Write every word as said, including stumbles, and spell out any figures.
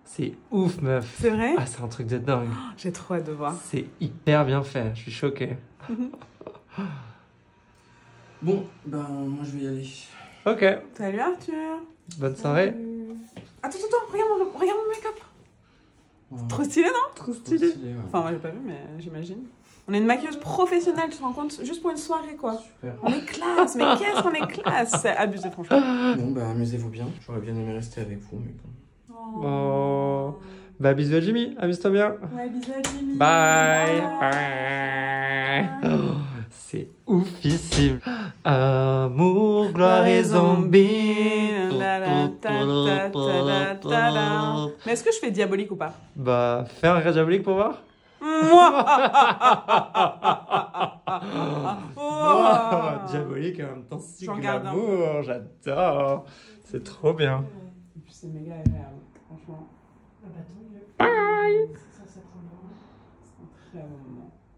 C'est ouf, meuf. C'est vrai? Ah, c'est un truc de dingue. Oh, j'ai trop hâte de voir. C'est hyper bien fait, je suis choqué. Bon, ben moi je vais y aller. Ok, Salut Arthur. bonne soirée. Salut. Attends, attends, attends, regarde mon, regarde mon make-up. Ouais. Trop stylé, non? Trop Trop stylé. stylé, ouais. Enfin, moi j'ai pas vu, mais j'imagine. On est une maquilleuse professionnelle, tu te rends compte? Juste pour une soirée, quoi. Super. On est classe, mais qu'est-ce qu'on est classe? C'est abusé, franchement. Bon, bah amusez-vous bien. J'aurais bien aimé rester avec vous, mais bon. Oh. Bah, bisous à Jimmy, amuse-toi bien. Ouais, bisous à Jimmy. Bye. Bye. Oh, c'est oufissime. Amour, gloire et zombie. La, la, ta, ta, ta, ta, ta, ta. Mais est-ce que je fais diabolique ou pas? Bah, fais un regard diabolique pour voir. Moi. Oh, diabolique et en même temps si J'en garde un glamour, j'adore. C'est trop bien. Et puis c'est méga agréable, franchement. Ah bah tant mieux. Bye. Ça, ça prend le moment. C'est un très bon moment.